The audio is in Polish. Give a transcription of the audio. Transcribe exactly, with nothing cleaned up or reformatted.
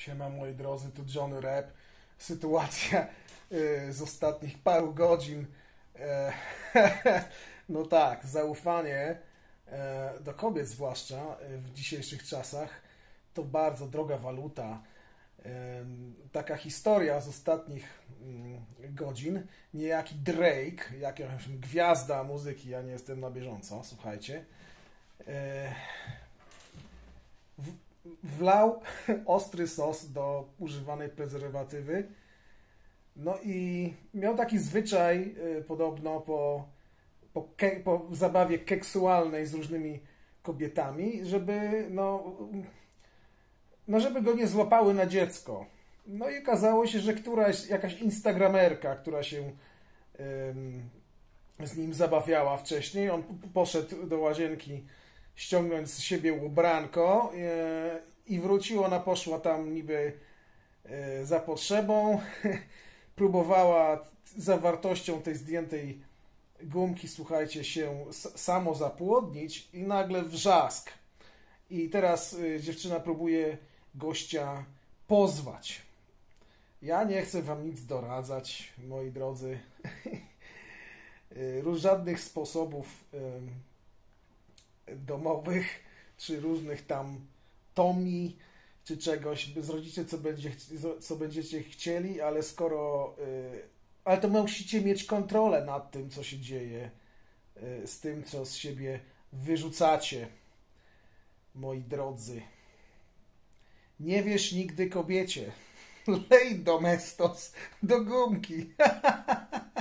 Siema moi drodzy, tu Johnny Rap. Sytuacja y, z ostatnich paru godzin. E, no tak, zaufanie e, do kobiet zwłaszcza e, w dzisiejszych czasach to bardzo droga waluta. E, taka historia z ostatnich mm, godzin. Niejaki Drake, jakaś gwiazda muzyki, ja nie jestem na bieżąco, słuchajcie. E, w, wlał ostry sos do używanej prezerwatywy. No i miał taki zwyczaj y, podobno po, po, ke, po zabawie keksualnej z różnymi kobietami, żeby no, no żeby go nie złapały na dziecko. No i okazało się, że któraś jakaś instagramerka, która się ym, z nim zabawiała wcześniej, on poszedł do łazienki ściągnąć z siebie ubranko yy, i wrócił, ona poszła tam niby yy, za potrzebą, próbowała zawartością tej zdjętej gumki, słuchajcie, się samo zapłodnić i nagle wrzask. I teraz y, dziewczyna próbuje gościa pozwać. Ja nie chcę wam nic doradzać, moi drodzy. y, żadnych sposobów y, domowych, czy różnych tam tomi, czy czegoś, zrodzicie co, będzie, co będziecie chcieli, ale skoro... Yy, ale to musicie mieć kontrolę nad tym, co się dzieje, yy, z tym, co z siebie wyrzucacie, moi drodzy. Nie wierz nigdy kobiecie. Lej domestos do gumki.